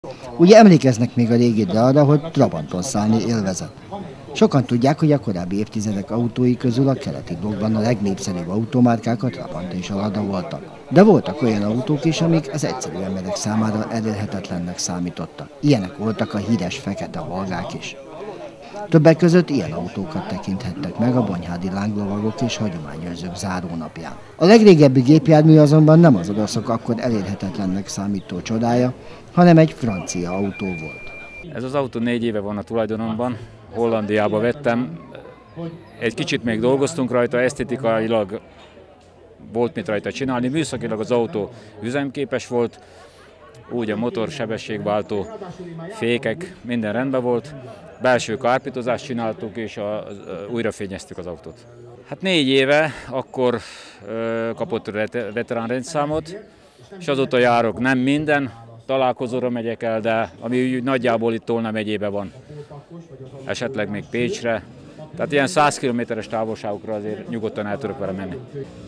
Ugye emlékeznek még a régidre arra, hogy Trabanton szállni élvezett. Sokan tudják, hogy a korábbi évtizedek autói közül a keleti blokkban a legnépszerűbb automárkák a Trabant és a Lada voltak. De voltak olyan autók is, amik az egyszerű emberek számára elérhetetlennek számítottak. Ilyenek voltak a híres fekete Volgák is. Többek között ilyen autókat tekinthettek meg a bonyhádi lánglovagok és hagyományőrzők zárónapján. A legrégebbi gépjármű azonban nem az oroszok akkor elérhetetlennek számító csodája, hanem egy francia autó volt. Ez az autó 4 éve van a tulajdonomban, Hollandiába vettem. Egy kicsit még dolgoztunk rajta, esztetikailag volt mit rajta csinálni, műszakilag az autó üzemképes volt, úgy a motor, sebességváltó, fékek, minden rendben volt. Belső kárpítozást csináltuk és újra fényeztük az autót. Hát 4 éve akkor kapott veterán rendszámot, és azóta járok, nem minden találkozóra megyek el, de ami nagyjából itt Tolna megyében van, esetleg még Pécsre. Tehát ilyen 100 km-es távolságokra azért nyugodtan el tudok vele menni.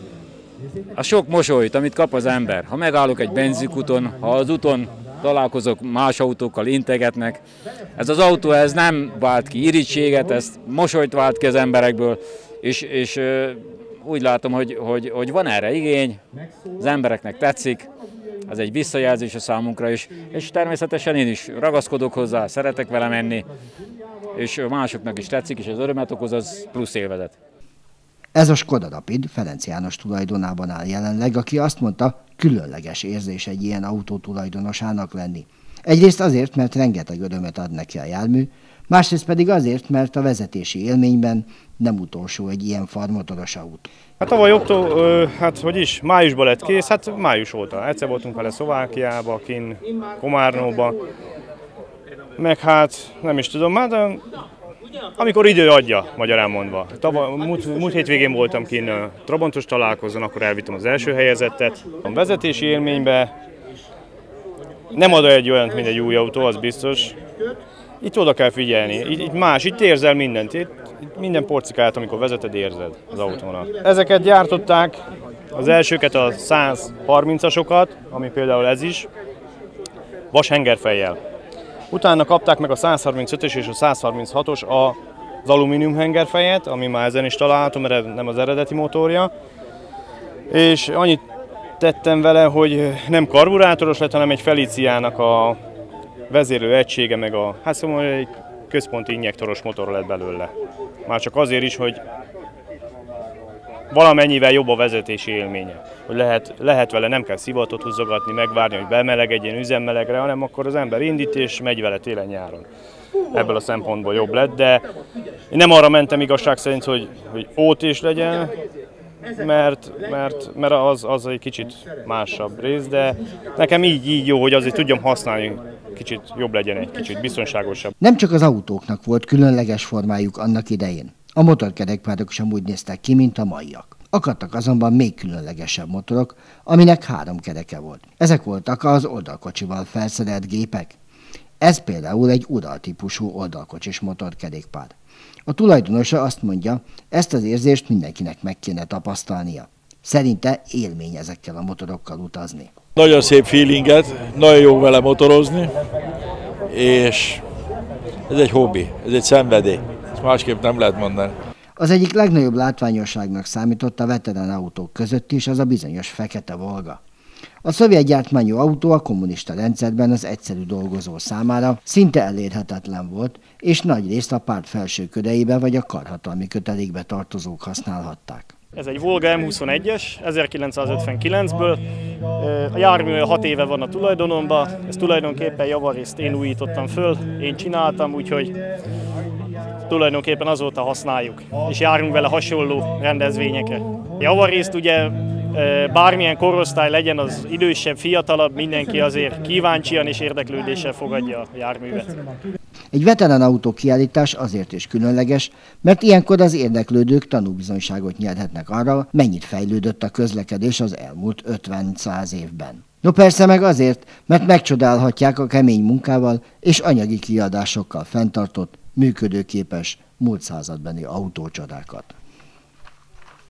A sok mosolyt, amit kap az ember, ha megállok egy benzinkúton, ha az úton találkozok más autókkal, integetnek. Ez az autó ez nem vált ki irítséget, ez mosolyt vált ki az emberekből, és úgy látom, hogy van erre igény, az embereknek tetszik, ez egy visszajelzés a számunkra is, és természetesen én is ragaszkodok hozzá, szeretek vele menni, és másoknak is tetszik, és az örömet okoz, az plusz élvezet. Ez a Skoda Rapid Ferenc János tulajdonában áll jelenleg, aki azt mondta, különleges érzés egy ilyen autó tulajdonosának lenni. Egyrészt azért, mert rengeteg örömet ad neki a jármű, másrészt pedig azért, mert a vezetési élményben nem utolsó egy ilyen farmotoros autó. Hát tavaly májusban lett kész, hát május óta. Egyszer voltunk vele Szlovákiába, kint Komárnóba, meg hát nem is tudom, de amikor idő adja, magyarán mondva. Múlt hétvégén voltam kint Trabantos találkozón, akkor elvittem az első helyezettet. A vezetési élményben nem ad egy olyant, mint egy új autó, az biztos. Itt oda kell figyelni, itt érzel mindent, itt minden porcikát, amikor vezeted, érzed az autónak. Ezeket gyártották, az elsőket a 130-asokat, ami például ez is, vashengerfejjel. Utána kapták meg a 135-ös és a 136-os az alumínium hengerfejet, ami már ezen is található, mert ez nem az eredeti motorja. És annyit tettem vele, hogy nem karburátoros lett, hanem egy Feliciának a vezérlő egysége, meg egy központi injektoros motor lett belőle. Már csak azért is, hogy valamennyivel jobb a vezetési élménye. Hogy lehet vele, nem kell szivatot húzogatni, megvárni, hogy bemelegedjen üzemmelegre, hanem akkor az ember indít és megy vele télen-nyáron. Ebből a szempontból jobb lett, de én nem arra mentem igazság szerint, hogy OT-s legyen, mert az egy kicsit másabb rész, de nekem így jó, hogy azért tudjam használni, kicsit jobb legyen, egy kicsit biztonságosabb. Nem csak az autóknak volt különleges formájuk annak idején. A motorkerékpárok sem úgy néztek ki, mint a maiak. Akadtak azonban még különlegesebb motorok, aminek 3 kereke volt. Ezek voltak az oldalkocsival felszerelt gépek. Ez például egy Ural típusú oldalkocsis motorkerékpár. A tulajdonosa azt mondja, ezt az érzést mindenkinek meg kéne tapasztalnia. Szerinte élmény ezekkel a motorokkal utazni. Nagyon szép feelinget, nagyon jó vele motorozni, és ez egy hobbi, ez egy szenvedély. Ezt másképp nem lehet mondani. Az egyik legnagyobb látványosságnak számított a veterán autók között is az a bizonyos fekete Volga. A szovjet gyártmányú autó a kommunista rendszerben az egyszerű dolgozó számára szinte elérhetetlen volt, és nagyrészt a párt felső köreibe vagy a karhatalmi kötelékbe tartozók használhatták. Ez egy Volga M21-es, 1959-ből. A jármű 6 éve van a tulajdonomban, ez tulajdonképpen javarészt én újítottam föl, én csináltam, úgyhogy tulajdonképpen azóta használjuk, és járunk vele hasonló rendezvényekre. Javarészt ugye bármilyen korosztály legyen, az idősebb, fiatalabb, mindenki azért kíváncsian és érdeklődéssel fogadja a járművet. Egy veterán autó kiállítás azért is különleges, mert ilyenkor az érdeklődők tanúbizonyságot nyerhetnek arra, mennyit fejlődött a közlekedés az elmúlt 50-100 évben. No persze meg azért, mert megcsodálhatják a kemény munkával és anyagi kiadásokkal fenntartott, működőképes, múlt századbeli autócsodákat.